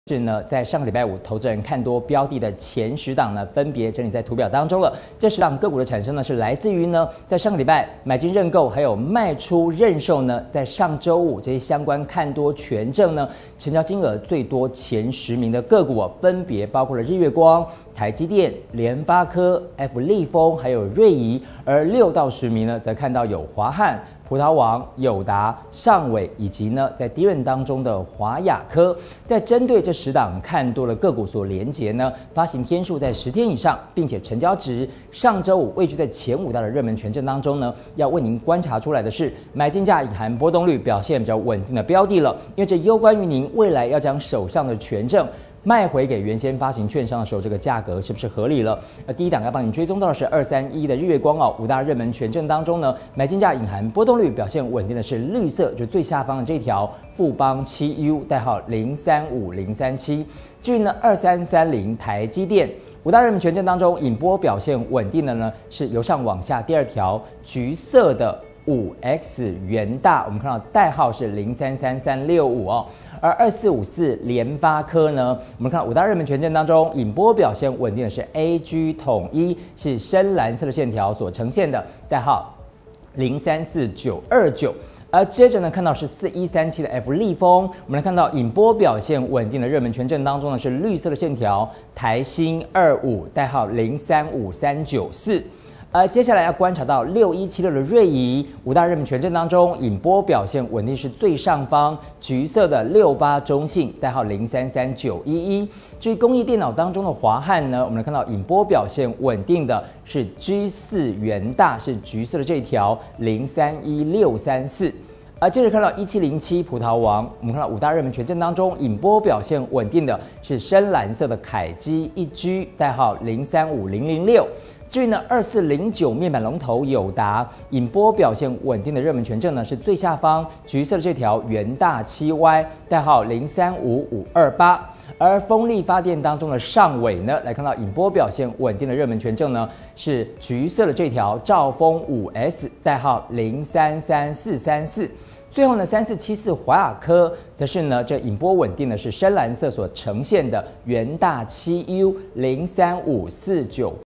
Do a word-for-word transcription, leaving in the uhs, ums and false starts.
是呢，在上个礼拜五，投资人看多标的的前十档呢，分别整理在图表当中了。这十档个股的产生呢，是来自于呢，在上个礼拜买进认购，还有卖出认售呢，在上周五这些相关看多权证呢，成交金额最多前十名的个股啊，分别包括了日月光、台积电、联发科、F 利丰，还有瑞仪。而六到十名呢，则看到有华汉、葡萄王、友达、上伟，以及呢在低润当中的华亚科。在针对这十档看多的个股所连结呢，发行天数在十天以上，并且成交值上周五位居在前五大的热门权证当中呢，要为您观察出来的是买进价隐含波动率表现比较稳定的标的了，因为这攸关于您未来要将手上的权证卖回给原先发行券商的时候，这个价格是不是合理了？呃，第一档要帮你追踪到的是二三一的日月光哦，五大热门权证当中呢，买进价隐含波动率表现稳定的是绿色，就最下方的这条富邦七 U 代号零三五零三七。至于呢二三三零台积电。五大热门权证当中，引波表现稳定的呢，是由上往下第二条橘色的五 X 元大，我们看到代号是零三三三六五哦。而二四五四联发科呢，我们看到五大热门权证当中，引波表现稳定的是 A G 统一，是深蓝色的线条所呈现的，代号零三四九二九。而接着呢，看到是四一三七的 F 利丰，我们来看到引波表现稳定的热门权证当中呢，是绿色的线条，台新二五，代号零三五三九四。而接下来要观察到六一七六的瑞仪，五大热门权证当中，引波表现稳定是最上方橘色的六八中信，代号零三三九一一。至于工艺电脑当中的华汉呢，我们来看到引波表现稳定的是 G 四元大，是橘色的这条零三一六三四。而接着看到一七零七葡萄王，我们看到五大热门权证当中，引波表现稳定的是深蓝色的凯基一 G， 代号零三五零零六。至于呢，二四零九面板龙头友达，引波表现稳定的热门权证呢，是最下方橘色的这条元大七 Y， 代号零三五五二八。而风力发电当中的上伟呢，来看到引波表现稳定的热门权证呢，是橘色的这条兆丰五 S， 代号零三三四三四。最后呢，三四七四华亚科则是呢，这引波稳定的是深蓝色所呈现的元大七 U 零三五四九。